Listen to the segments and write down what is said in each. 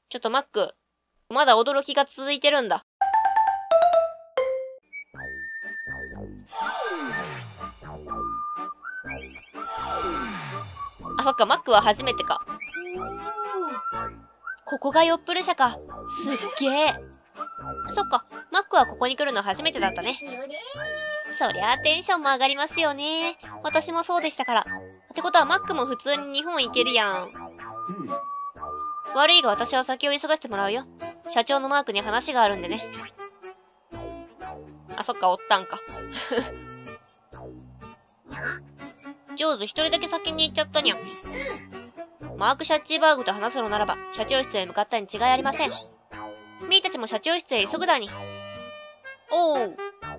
ちょっとマック、まだ驚きが続いてるんだ。あ、そっか、マックは初めてか。ここがヨップル社か。すっげえ。そっか、マックはここに来るの初めてだったね。そりゃあテンションも上がりますよね。私もそうでしたから。ってことはマックも普通に日本行けるやん。悪いが私は先を急がせてもらうよ。社長のマークに話があるんでね。あ、そっか、おったんか。ジョーズ一人だけ先に行っちゃったにゃん。マーク・シャッチーバーグと話すのならば、社長室へ向かったに違いありません。ミーたちも社長室へ急ぐだに。おう。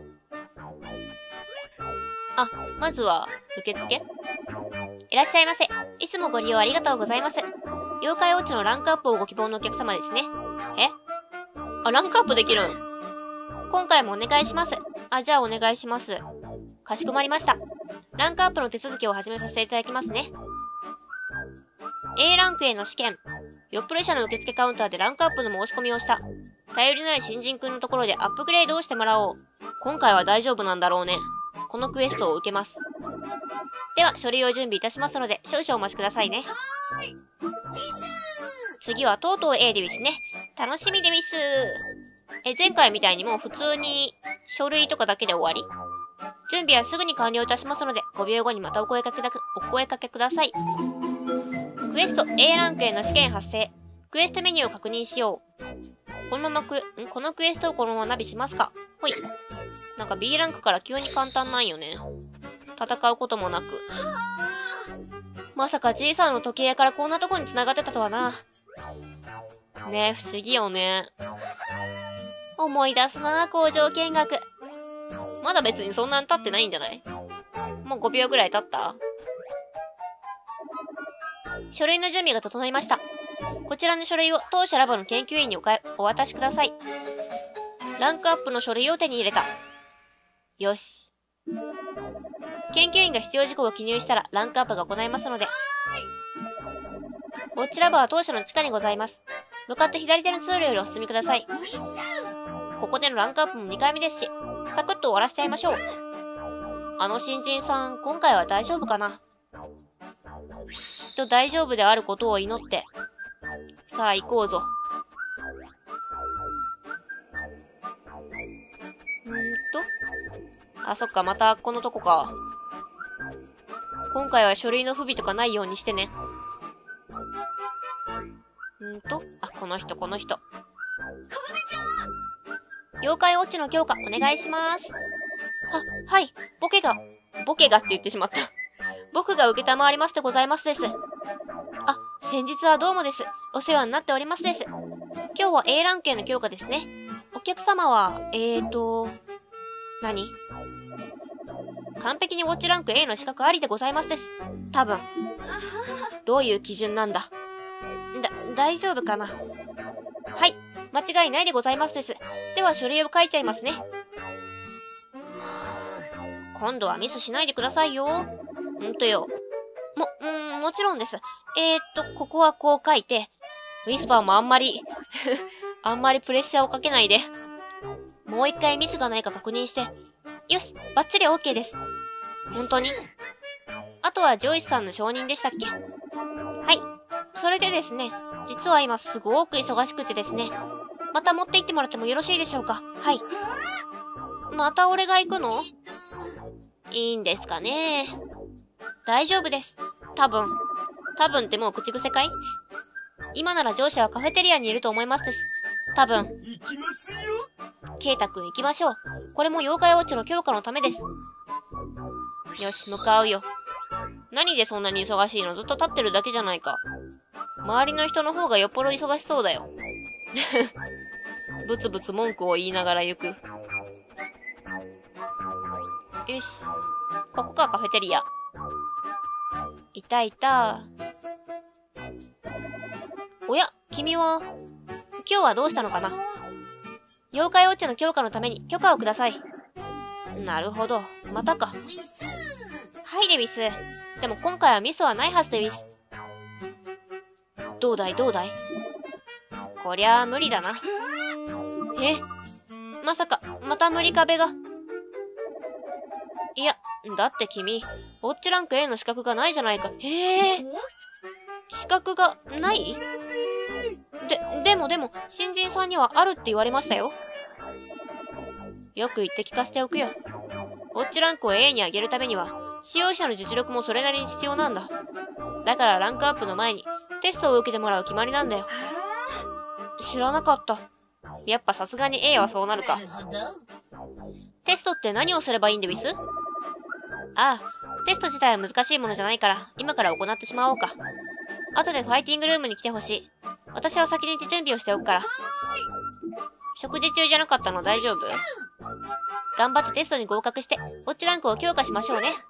あ、まずは、受付？いらっしゃいませ。いつもご利用ありがとうございます。妖怪ウォッチのランクアップをご希望のお客様ですね。え？あ、ランクアップできるん？今回もお願いします。あ、じゃあお願いします。かしこまりました。ランクアップの手続きを始めさせていただきますね。A ランクへの試験。ヨップル社の受付カウンターでランクアップの申し込みをした。頼りない新人くんのところでアップグレードをしてもらおう。今回は大丈夫なんだろうね。このクエストを受けます。では、書類を準備いたしますので、少々お待ちくださいね。次はとうとう A でですね。楽しみでミス。前回みたいにもう普通に書類とかだけで終わり？準備はすぐに完了いたしますので、5秒後にまたお声かけください。クエスト A ランクへの試験発生。クエストメニューを確認しよう。このクエストをこのままナビしますか。ほい。なんか B ランクから急に簡単なんよね。戦うこともなく。まさか G さんの時計屋からこんなとこに繋がってたとはな。ねえ、不思議よね。思い出すな、工場見学。まだ別にそんなに経ってないんじゃない？もう5秒ぐらい経った？書類の準備が整いました。こちらの書類を当社ラボの研究員にお渡しください。ランクアップの書類を手に入れた。よし。研究員が必要事項を記入したらランクアップが行いますので。ウォッチラボは当社の地下にございます。向かって左手の通路よりお進みください。ここでのランクアップも2回目ですし、サクッと終わらせちゃいましょう。あの新人さん、今回は大丈夫かな？きっと大丈夫であることを祈って。さあ行こうぞ。あ、そっか、またこのとこか。今回は書類の不備とかないようにしてね。あ、この人。妖怪ウォッチの強化、お願いします。あ、はい。ボケがって言ってしまった。僕が受けたまわりますでございますです。あ、先日はどうもです。お世話になっておりますです。今日は A ランクへの強化ですね。お客様は、何？完璧にウォッチランク A の資格ありでございますです。多分。どういう基準なんだ？大丈夫かな？はい。間違いないでございますです。では書類を書いちゃいますね。今度はミスしないでくださいよ。もちろんです。ここはこう書いて、ウィスパーもあんまりプレッシャーをかけないで。もう一回ミスがないか確認して。よし、バッチリ OK です。本当に？あとはジョイスさんの承認でしたっけ？はい。それでですね、実は今すごく忙しくてですね、また持って行ってもらってもよろしいでしょうか？はい。また俺が行くの？いいんですかね？大丈夫です。多分ってもう口癖かい？今なら上司はカフェテリアにいると思いますです。多分。 行きますよ。 ケイタくん行きましょう。これも妖怪ウォッチの強化のためです。よし、向かうよ。何でそんなに忙しいの？ずっと立ってるだけじゃないか。周りの人の方がよっぽど忙しそうだよ。ブツブツ文句を言いながら行く。よし。ここか、カフェテリア。いた。おや、君は、今日はどうしたのかな？妖怪ウォッチの強化のために許可をください。なるほど。またか。はい、デビス。でも今回はミスはないはずデビス。どうだい？ こりゃあ無理だな。え？まさか、また無理壁が。いや、だって君、ウォッチランク A の資格がないじゃないか。資格がない？でも、新人さんにはあるって言われましたよ。よく言って聞かせておくよ。ウォッチランクを A に上げるためには、使用者の実力もそれなりに必要なんだ。だからランクアップの前にテストを受けてもらう決まりなんだよ。知らなかった。やっぱさすがに A はそうなるか。テストって何をすればいいんでウィス？ああ、テスト自体は難しいものじゃないから、今から行ってしまおうか。後でファイティングルームに来てほしい。私は先に行って準備をしておくから。食事中じゃなかったの大丈夫？頑張ってテストに合格して、ウォッチランクを強化しましょうね。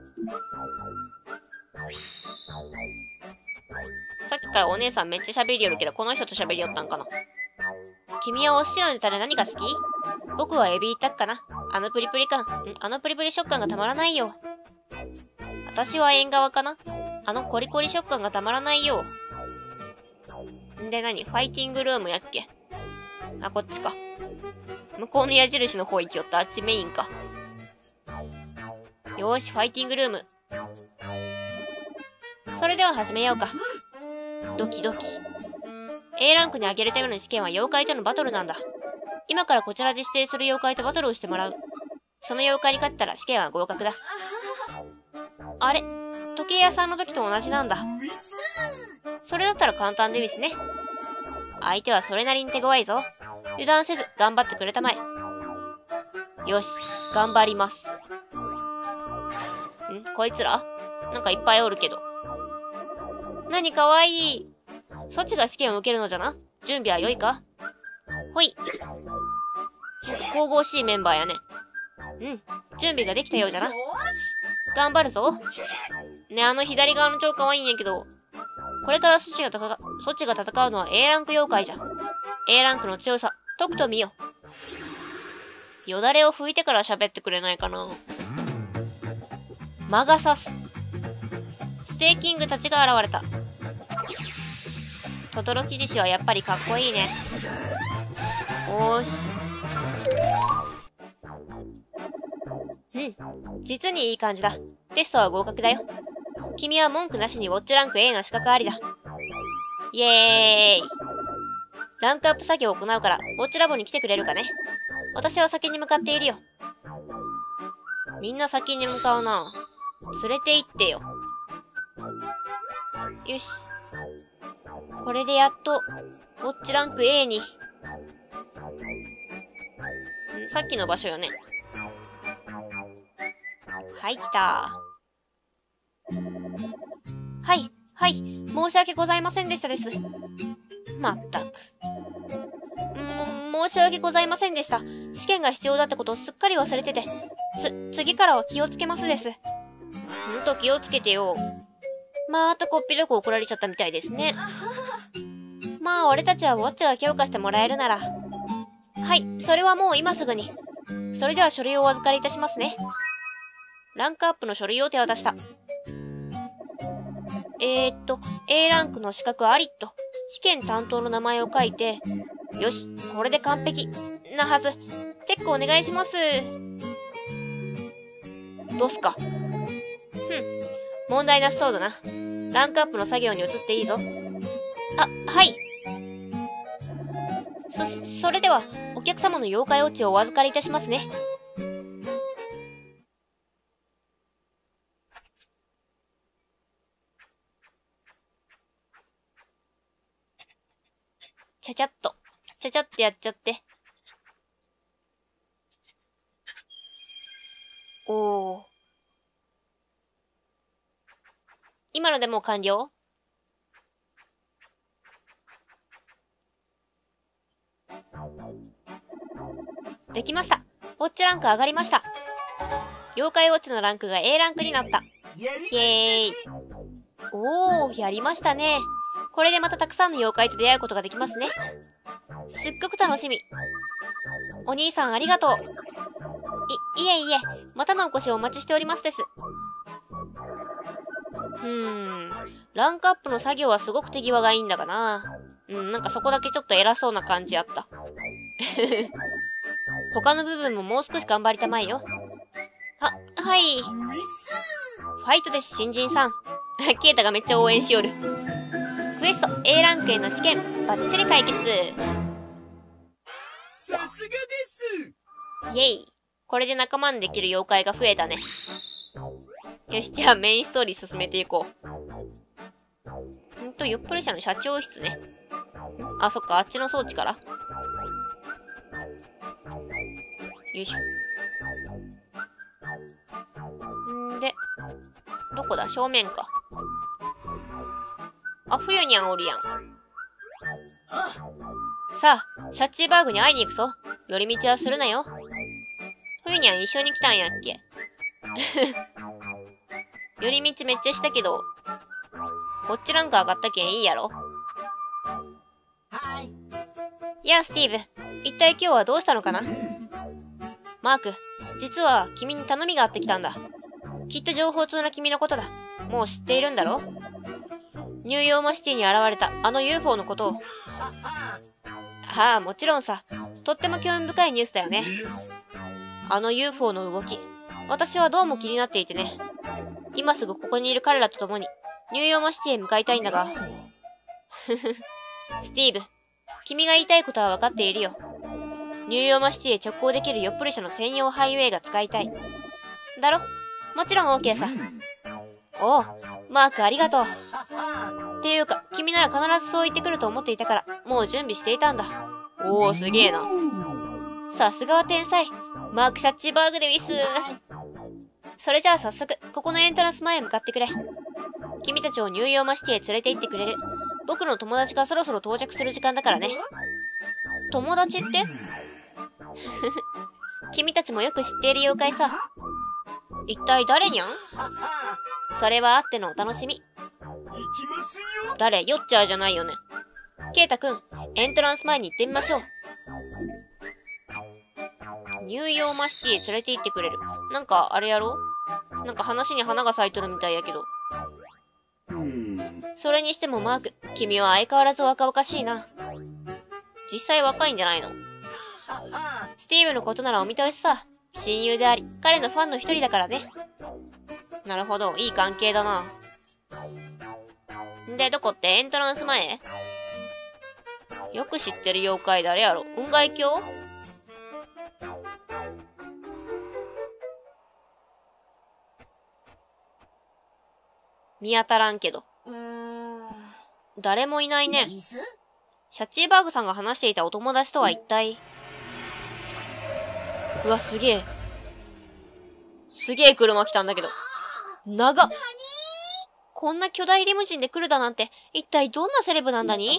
さっきからお姉さんめっちゃ喋りよるけど、この人と喋りよったんかな。君はお寿司のネタで何が好き？僕はエビ一択かな。あのプリプリ食感がたまらないよ。私は縁側かな。あのコリコリ食感がたまらないよ。で何？ファイティングルームやっけ？あ、こっちか。向こうの矢印の方行きよった。あっちメインか。よーし、ファイティングルーム。それでは始めようか。ドキドキ。A ランクに上げるための試験は妖怪とのバトルなんだ。今からこちらで指定する妖怪とバトルをしてもらう。その妖怪に勝ったら試験は合格だ。あれ？時計屋さんの時と同じなんだ。それだったら簡単でですね。相手はそれなりに手強いぞ。油断せず頑張ってくれたまえ。よし、頑張ります。こいつらなんかいっぱいおるけど。何かわいい。そっちが試験を受けるのじゃな。準備は良いか？ほい。神々しいメンバーやね。準備ができたようじゃな。頑張るぞ。ね、あの左側の超可愛いんやけど、これからそっちが戦うのは A ランク妖怪じゃ。A ランクの強さ、とくと見よ。よだれを拭いてから喋ってくれないかな。魔が差す。ステーキングたちが現れた。トトロキジシはやっぱりかっこいいね。おーし。実にいい感じだ。テストは合格だよ。君は文句なしにウォッチランク A の資格ありだ。イエーイ。ランクアップ作業を行うから、ウォッチラボに来てくれるかね。私は先に向かっているよ。みんな先に向かうな。連れて行ってよ。よし。これでやっと、ウォッチランク A に。さっきの場所よね。はい、来た。はい、申し訳ございませんでしたです。まったく。申し訳ございませんでした。試験が必要だってことをすっかり忘れてて。次からは気をつけますです。気をつけてよ。またこっぴどく怒られちゃったみたいですね。まあ、俺たちはウォッチが強化してもらえるなら。はい、それはもう今すぐに。それでは書類をお預かりいたしますね。ランクアップの書類を手渡した。A ランクの資格ありと、試験担当の名前を書いて、よし、これで完璧なはず。チェックお願いします。どうすか？問題なさそうだな。ランクアップの作業に移っていいぞ。あ、はい。それでは、お客様の妖怪ウォッチをお預かりいたしますね。ちゃちゃっとやっちゃって。おー。今のでもう完了？できました。ウォッチランク上がりました。妖怪ウォッチのランクが A ランクになった。イエーイ。おー、やりましたね。これでまたたくさんの妖怪と出会うことができますね。すっごく楽しみ。お兄さんありがとう。いえ、またのお越しをお待ちしておりますです。ランクアップの作業はすごく手際がいいんだがな。 なんかそこだけちょっと偉そうな感じあった。他の部分ももう少し頑張りたまえよ。はい。 ういっすファイトです、新人さん。ケイタがめっちゃ応援しよる。クエスト A ランクへの試験、バッチリ解決。 さすがです。 イェイ。これで仲間にできる妖怪が増えたね。よし、じゃあメインストーリー進めていこう。ヨップレ社の社長室ね。あ、そっか、あっちの装置から。よいしょ。で、どこだ？正面か。あ、冬にゃんおるやん。さあ、シャッチーバーグに会いに行くぞ。寄り道はするなよ。冬にゃん一緒に来たんやっけ。寄り道めっちゃしたけど、こっちランク上がったけんいいやろ。 はい。 やあ、スティーブ。一体今日はどうしたのかな？マーク、実は君に頼みがあってきたんだ。きっと情報通な君のことだ。もう知っているんだろ？ニューヨーマシティに現れたあの UFO のことを。ああ、もちろんさ。とっても興味深いニュースだよね。あの UFO の動き。私はどうも気になっていてね。今すぐここにいる彼らと共に、ニューヨーマシティへ向かいたいんだが。ふふ。スティーブ、君が言いたいことは分かっているよ。ニューヨーマシティへ直行できるヨップレ社の専用ハイウェイが使いたい。だろ？もちろん OK さ。おう、マークありがとう。っていうか、君なら必ずそう言ってくると思っていたから、もう準備していたんだ。おー、すげえな。さすがは天才。マーク・シャッチーバーグでウィス。それじゃあ早速、ここのエントランス前へ向かってくれ。君たちをニューヨーマシティへ連れて行ってくれる。僕の友達がそろそろ到着する時間だからね。友達って？君たちもよく知っている妖怪さ。一体誰にゃん？それはあってのお楽しみ。 行きますよ。 誰？ヨッチャーじゃないよね。ケイタくん、エントランス前に行ってみましょう。ニューヨーマシティへ連れて行ってくれる。なんか、あれやろ？なんか話に花が咲いとるみたいやけど。それにしてもマーク、君は相変わらず若々しいな。実際若いんじゃないの？スティーブのことならお見通しさ。親友であり、彼のファンの一人だからね。なるほど、いい関係だな。で、どこってエントランス前？よく知ってる妖怪誰やろ？雲外鏡？見当たらんけど。誰もいないね。シャッチーバーグさんが話していたお友達とは一体。うわ、すげえ。すげえ車来たんだけど。長っ。こんな巨大リムジンで来るだなんて、一体どんなセレブなんだに？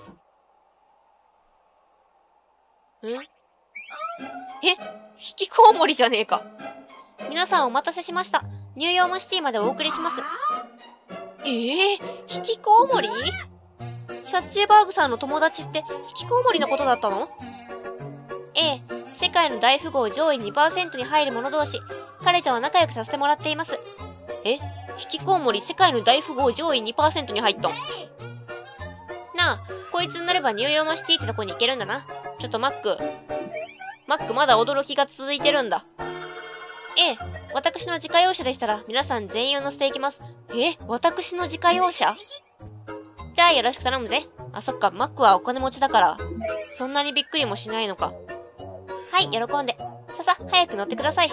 引きこうもりじゃねえか。皆さんお待たせしました。ニューヨーマシティまでお送りします。引きこうもり？シャッチーバーグさんの友達って引きこうもりのことだったの？ええ、世界の大富豪上位 2% に入る者同士、彼とは仲良くさせてもらっています。引きこうもり世界の大富豪上位 2% に入ったん？なあ、こいつになればニューヨーマシティってとこに行けるんだな。ちょっとマックまだ驚きが続いてるんだ。ええ、私の自家用車でしたら皆さん全員を乗せていきます。私の自家用車？じゃあよろしく頼むぜ。あ、そっか、マックはお金持ちだから、そんなにびっくりもしないのか。はい、喜んで。さ、早く乗ってください。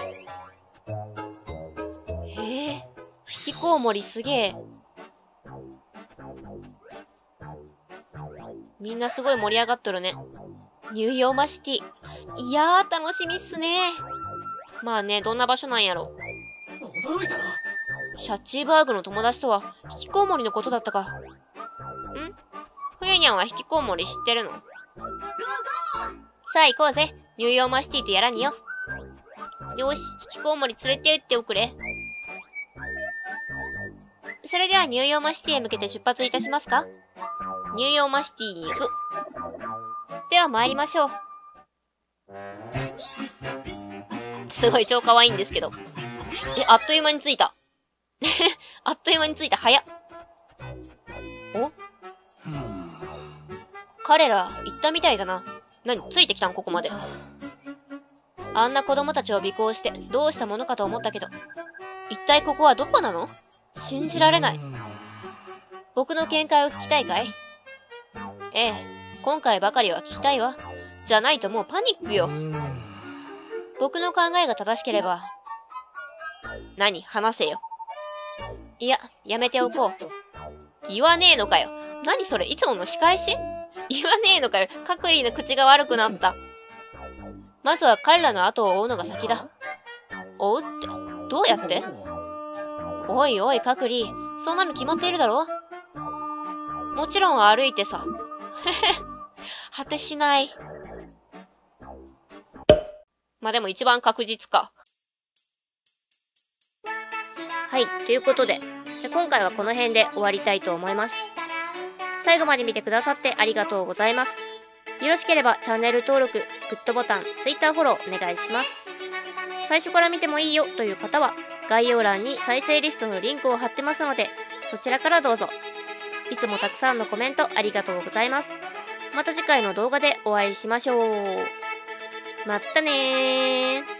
引きこうもりすげえ。みんなすごい盛り上がっとるね。ニューヨーマシティ。いやー、楽しみっすね。まあね、どんな場所なんやろ。 驚いたな。 シャッチーバーグの友達とは、引きこうもりのことだったか。冬にゃんは引きこうもり知ってるの？さあ行こうぜ。ニューヨーマシティとやらによ。よし、引きこうもり連れて行っておくれ。それではニューヨーマシティへ向けて出発いたしますか？ニューヨーマシティに行く。では参りましょう。すごい超可愛いんですけど。あっという間に着いた。あっという間に着いた。早っ。 彼ら、言ったみたいだな。何、ついてきたんここまで。あんな子供たちを尾行してどうしたものかと思ったけど、一体ここはどこなの？信じられない。僕の見解を聞きたいかい？ええ、今回ばかりは聞きたいわ。じゃないともうパニックよ。僕の考えが正しければ。何？話せよ。いや、やめておこう。言わねえのかよ。何それ？いつもの仕返し？言わねえのかよ。カクリーの口が悪くなった。まずは彼らの後を追うのが先だ。追うって、どうやって？おいおい、カクリー。そんなの決まっているだろ？もちろん歩いてさ。へへ。果てしない。まあでも一番確実か。はい、ということで、じゃあ今回はこの辺で終わりたいと思います。最後まで見てくださってありがとうございます。よろしければチャンネル登録、グッドボタン、Twitter フォローお願いします。最初から見てもいいよという方は、概要欄に再生リストのリンクを貼ってますので、そちらからどうぞ。いつもたくさんのコメントありがとうございます。また次回の動画でお会いしましょう。まったねー。